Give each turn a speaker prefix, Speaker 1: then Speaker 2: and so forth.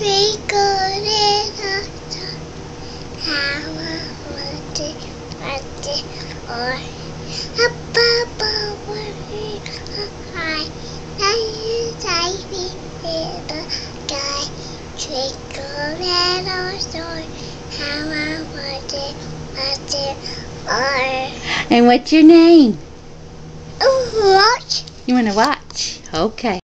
Speaker 1: twinkle little star, how I wonder what they are. Up above where high, tiny little sky, twinkle little star, how I wonder what they are.
Speaker 2: And what's your name?
Speaker 1: Watch.
Speaker 2: You want to watch? Okay.